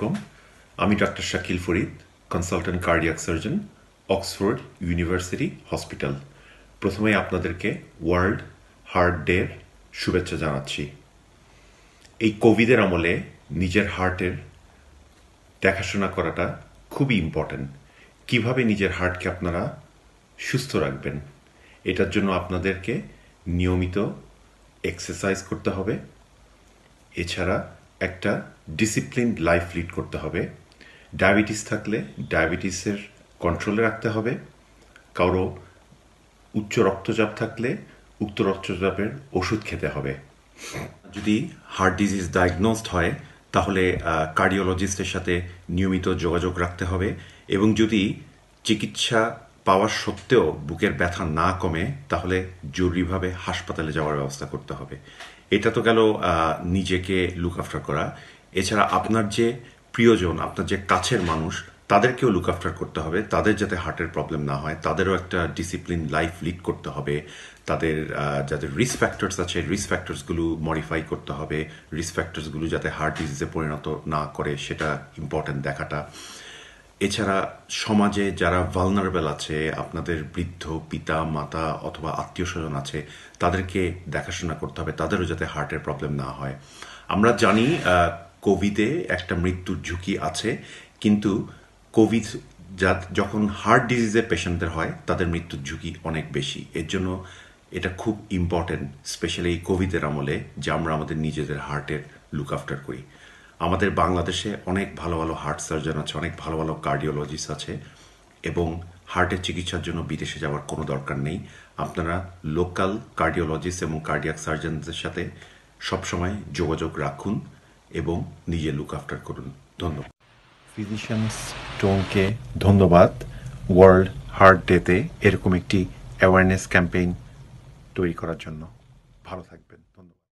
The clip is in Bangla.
আলাইকুম আমি doctor Shakil Farid consultant cardiac surgeon Oxford university hospital প্রথমেই আপনাদেরকে ওয়ার্ল্ড হার্ট ডের শুভেচ্ছা জানাচ্ছি এই কোভিডের আমলে নিজের হার্টের দেখাশোনা করাটা খুবই ইম্পর্টেন্ট কিভাবে নিজের হার্টকে আপনারা সুস্থ রাখবেন এটার জন্য আপনাদেরকে নিয়মিত এক্সারসাইজ করতে হবে এছাড়া একটা ডিসিপ্লিনড লাইফ লিড করতে হবে ডায়াবেটিস থাকলে ডায়াবেটিসের কন্ট্রোলে রাখতে হবে কারো উচ্চ রক্তচাপ থাকলে উচ্চ রক্তচাপের ওষুধ খেতে হবে যদি হার্ট ডিজিজ ডায়াগনোজড হয় তাহলে কার্ডিওলজিস্টের সাথে নিয়মিত যোগাযোগ রাখতে হবে এবং যদি চিকিৎসা পাওয়ার সত্ত্বেও বুকের ব্যথা না কমে তাহলে জরুরিভাবে হাসপাতালে যাওয়ার ব্যবস্থা করতে হবে এটা তো গেল নিজেকে লুক আফটার করা এছাড়া আপনার যে প্রিয়জন আপনার যে কাছের মানুষ তাদেরকেও লুক আফটার করতে হবে তাদের যাতে হার্টের প্রবলেম না হয় তাদেরও একটা ডিসিপ্লিন লাইফ লিড করতে হবে তাদের যাদের রিস্ক ফ্যাক্টরস আছে রিস্ক ফ্যাক্টরসগুলো মডিফাই করতে হবে রিস্ক ফ্যাক্টরসগুলো যাতে হার্ট ডিজিজে পরিণত না করে সেটা ইম্পর্টেন্ট দেখাটা এছাড়া সমাজে যারা ভালনারেবল আছে আপনাদের বৃদ্ধ পিতা মাতা অথবা আত্মীয় স্বজন আছে তাদেরকে দেখাশোনা করতে হবে তাদেরও যাতে হার্টের প্রবলেম না হয় আমরা জানি কোভিডে একটা মৃত্যুর ঝুঁকি আছে কিন্তু কোভিড যখন হার্ট ডিজিজের পেশেন্টদের হয় তাদের মৃত্যুর ঝুঁকি অনেক বেশি এর জন্য এটা খুব ইম্পর্টেন্ট স্পেশালি এই কোভিডের আমলে যে আমরা আমাদের নিজেদের হার্টের লুক আফটার করি আমাদের বাংলাদেশে অনেক ভালো ভালো হার্ট সার্জন আছে অনেক ভালো ভালো কার্ডিওলজিস্ট আছে এবং হার্টের চিকিৎসার জন্য বিদেশে যাওয়ার কোনো দরকার নেই আপনারা লোকাল কার্ডিওলজিস্ট এবং কার্ডিয়াক সার্জনদের সাথে সবসময় যোগাযোগ রাখুন এবং নিজে লুক আফটার করুন ধন্যবাদ ফিজিশিয়ানস টোনকে ধন্যবাদ ওয়ার্ল্ড হার্ট ডেতে এরকম একটি অ্যাওয়ারনেস ক্যাম্পেইন তৈরি করার জন্য ভালো থাকবেন ধন্যবাদ